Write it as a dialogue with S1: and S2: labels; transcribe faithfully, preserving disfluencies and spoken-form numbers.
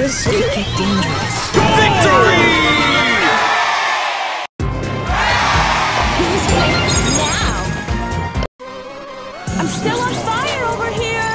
S1: This could get dangerous.
S2: Victory!
S1: Who's winning now? I'm still on fire over here!